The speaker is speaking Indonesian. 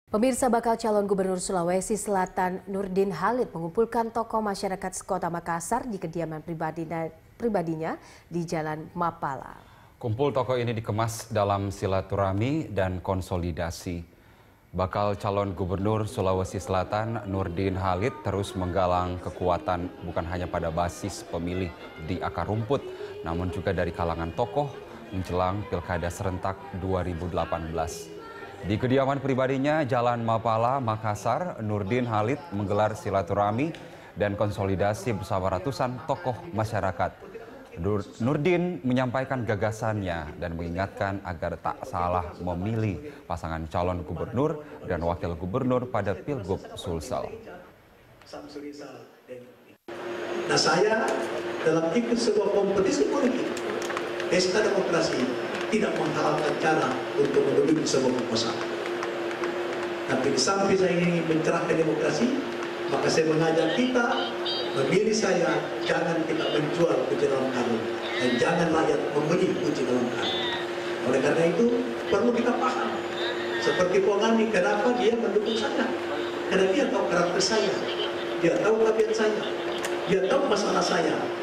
Pemirsa, bakal calon gubernur Sulawesi Selatan Nurdin Halid mengumpulkan tokoh masyarakat sekota Makassar di kediaman pribadinya di Jalan Mapala. Kumpul tokoh ini dikemas dalam silaturahmi dan konsolidasi. Bakal calon gubernur Sulawesi Selatan Nurdin Halid terus menggalang kekuatan bukan hanya pada basis pemilih di akar rumput, namun juga dari kalangan tokoh menjelang Pilkada serentak 2018. Di kediaman pribadinya Jalan Mapala, Makassar, Nurdin Halid menggelar silaturahmi dan konsolidasi bersama ratusan tokoh masyarakat. Nurdin menyampaikan gagasannya dan mengingatkan agar tak salah memilih pasangan calon gubernur dan wakil gubernur pada Pilgub Sulsel. Nah, saya dalam ikut sebuah kompetisi politik, pesta demokrasi tidak menghalalkan cara untuk menduduki sebuah kekuasaan. Tapi di samping saya ingin mencerahkan demokrasi, maka saya mengajak kita memilih saya, jangan kita menjual kunci dalam karung, dan jangan rakyat membeli kunci dalam karung. Oleh karena itu, perlu kita paham. Seperti Pongani, kenapa dia mendukung saya? Karena dia tahu karakter saya, dia tahu tabiat saya, dia tahu masalah saya.